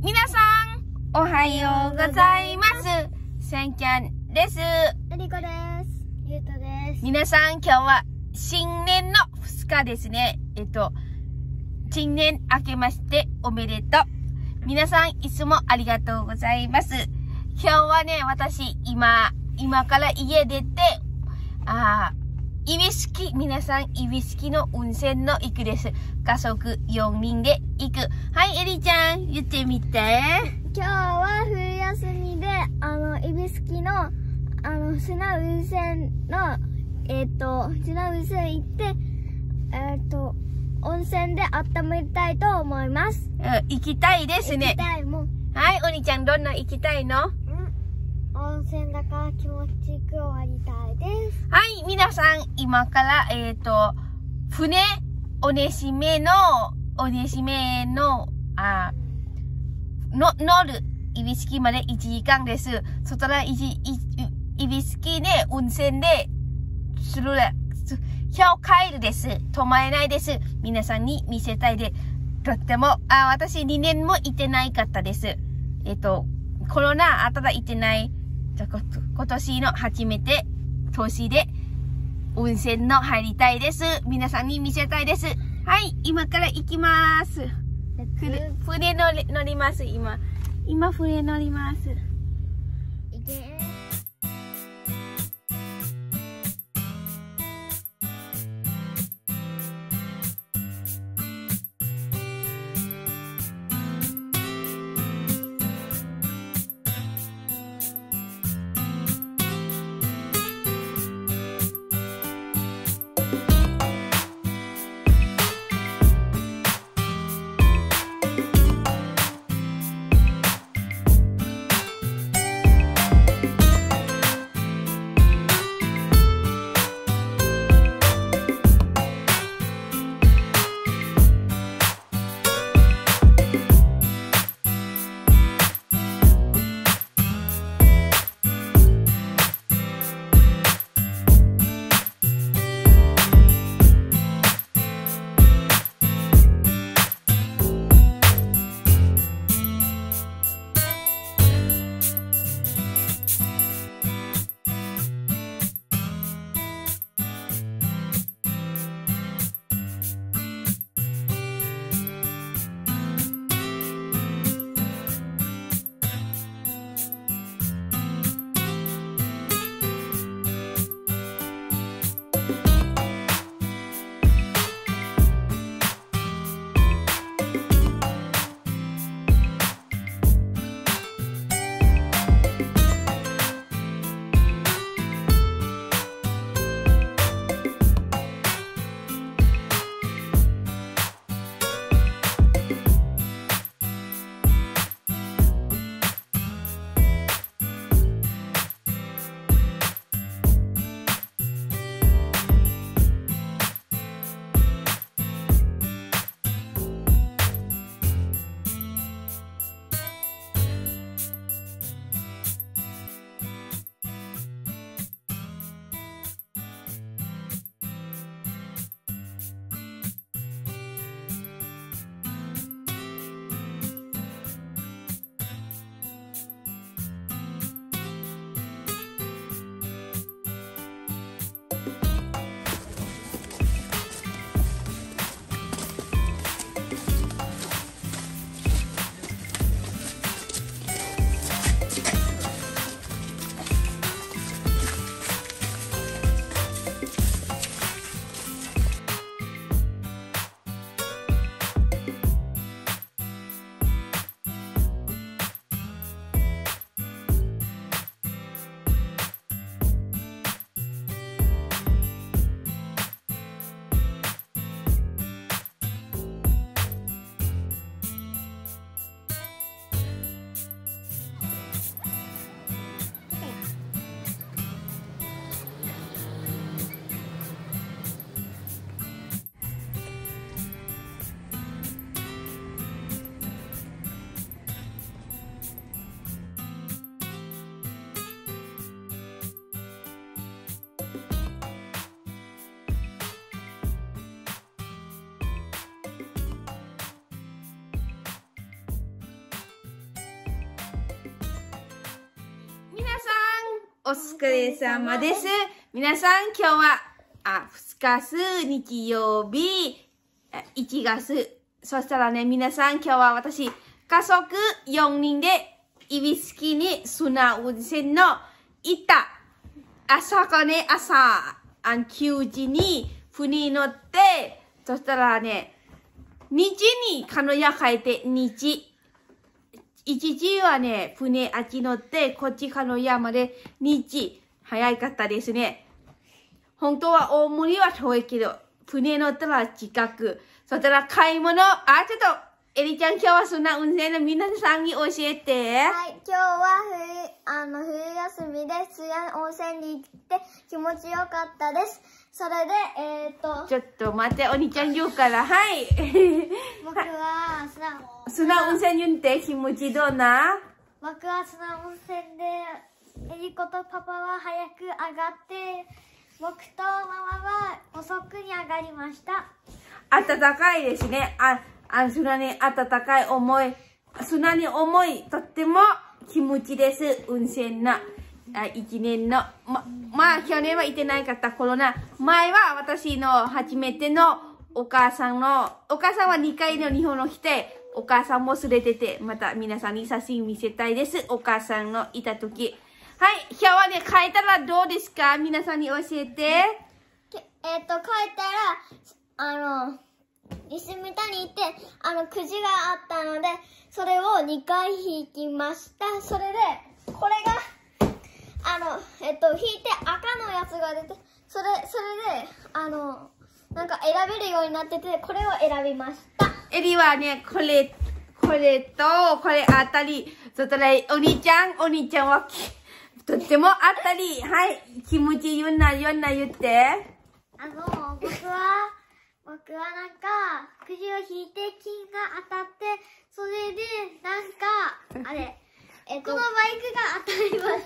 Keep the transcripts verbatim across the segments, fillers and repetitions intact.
皆さん、おはようございます。せんきゃんです。 えりこです。ゆうとです。 皆さん、今日は新年のふつかですね。えっと、新年明けましておめでとう。皆さん、いつもありがとうございます。今日はね、私、今、今から家出て、あー、指宿、皆さん、指宿の温泉の行くです。家族よにんで行く。はい、エリちゃん、言ってみて。 今日は冬休みで、あの、指宿の、あの、砂温泉の、えっと、砂温泉行って、えっと、温泉で温めたいと思います。 うん、行きたいですね。 行きたいもん。 はい、お兄ちゃん、どんな行きたいの？ 温泉だから気持ちよく終わりたいです。 はい、皆さん、今から、えっと、船、おねしめの、おねしめの、あ、の、乗る、指宿までいちじかんです。そしたら、いち、指宿で、温泉で、するら、今日帰るです。止まれないです。皆さんに見せたいで、とっても、あ、私にねんも行ってないかったです。えっと、コロナあったら行ってない。今年の初めて年で温泉の入りたいです。皆さんに見せたいです。はい、今から行きます。船乗り、乗ります、今。今船乗ります。 いけー。 お疲れ様です。皆さん、今日は、あ、ふつかす、日曜日、いちがつ。そしたらね、皆さん、今日は私、家族よにんで、指宿に砂温泉の行った。朝かね、朝、あきゅうじに船に乗って、そしたらね、にじに鹿屋帰って、にじ。いちじはね、船あっち乗って、こっち鹿屋までにじ。早かったですね。本当は大森は遠いけど、船乗ったら近く。そしたら買い物。あ、ちょっと、エリちゃん今日はそんな運勢の皆さんに教えて。 はい、今日は冬、あの、冬休みで水安温泉に行って気持ちよかったです。それで、えっと。 ちょっと待って、お兄ちゃん言うから、はい。 僕は砂、 砂温泉に行って気持ちどうな？ 僕は砂温泉で、エリコとパパは早く上がって、僕とママは遅くに上がりました。 暖かいですね。あ、あ砂に暖かい思い。砂に思い、とっても気持ちです。温泉の。あ、一年の。ま、まあ、去年は行ってないかったコロナ。前は私の初めてのお母さんの、お母さんはにかいの日本の来て、お母さんも連れてて、また皆さんに写真見せたいです。お母さんのいた時。はい、今日はね、帰ったらどうですか？皆さんに教えて。 えっと、帰ったら、あの、石見田に行って、あの、くじがあったので、それをにかい引きました。それで、これが、あの、えっと、引いて赤のやつが出て、それ、それで、あの、なんか選べるようになってて、これを選びました。 エリはね、これ、これと、これあたり、そしたら、お兄ちゃん、お兄ちゃんは、とってもあったり、はい、気持ち言うな、言うな言って。 あの、僕は、僕はなんか、くじを引いて金が当たって、それで、なんか、あれ、え、このバイクが当たりました。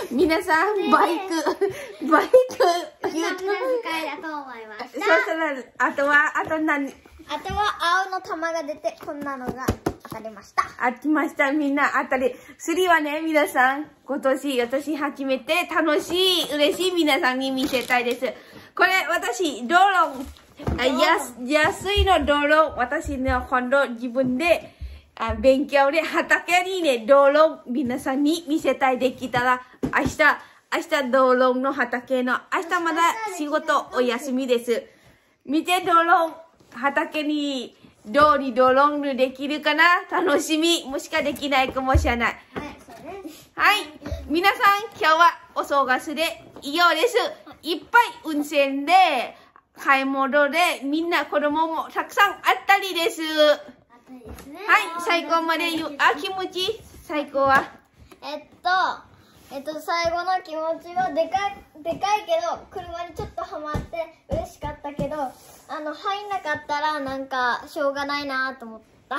皆さん、バイク、バイク、 言うと。無駄遣いだと思いました。そしたら、あとは、あと何？ あとは青の玉が出て、こんなのが当たりました。 当たりました。みんな当たり。釣りはね、皆さん、今年、私初めて楽しい、嬉しい皆さんに見せたいです。これ、私、ドローン、あや安いのドローン、私ね、今度自分で、あ勉強で畑にね、ドローン、皆さんに見せたいできたら、明日、明日ドローンの畑の、明日まだ仕事お休みです。見て、ドローン、畑に、どうにドローンできるかな？楽しみ。もしかできないかもしれない。 はい、そうです。 はい。皆さん、今日はお忙しでいいようです。いっぱい温泉で、買い物で、みんな子供もたくさんあったりです。 あったりですね。 はい、最後まで言う。あ、気持ちいい。最高は。 えっと、えっと、最後の気持ちはでかい、でかいけど、車にちょっとはまって嬉しかったけど、あの、入んなかったらなんか、しょうがないなと思った。 はい、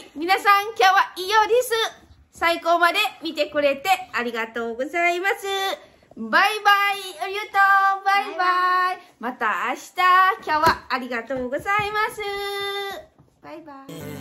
皆さん今日はいいようです。最高まで見てくれてありがとうございます。バイバイ、ありがとう、バイバイ。また明日、今日はありがとうございます。バイバイ。